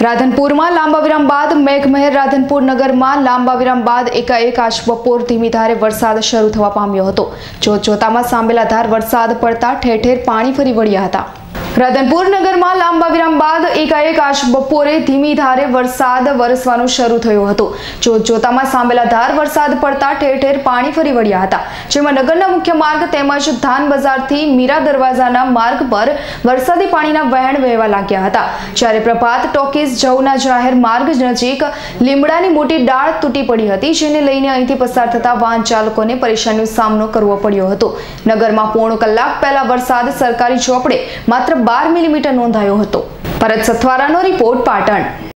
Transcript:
રાધનપુર માં લાંબા વિરામ બાદ મેઘમહેર રાધનપુર નગર માં લાંબા વિરામ બાદ એકાએક આજ બપોર ધીમી ધારે વરસાદ શરૂ થવા પામ્યો હતો। જોતજોતામાં સાંબેલાધાર વરસાદ પડતા ઠેર ઠેર પાણી ફરી વળ્યા હતા। રાધનપુર નગર માં લાંબા વિરામ બાદ એકાએક આજ બપોરે ધીમી ધારે વરસાદ વરસવાનું શરૂ થયો હતો। જોતજોતામાં સાંબેલાધાર વરસાદ પડતા ઠેર ઠેર પાણી ફરી વળ્યા હતા, જેમાં નગરના મુખ્ય માર્ગ તેમજ ધાન બજારથી મીરા દરવાજાના માર્ગ પર વરસાદી પાણીના વહેણ વહેવા લાગ્યા હતા। જ્યારે પ્રભાત ટોકીઝ જવના જાહેર માર્ગ નજીક લીમડાની મોટી ડાળ તૂટી પડી હતી, જેને લઈને અહીંથી પસાર થતા વાહન ચાલકોને પરેશાનીનો સામનો કરવો પડ્યો હતો। નગરમાં પોણો કલાક પહેલા વરસાદ સરકારી ચોપડે માત્ર 12 મિલીમીટર નોંધાયો હતો। ભરત સથવારાનો રિપોર્ટ, પાટણ।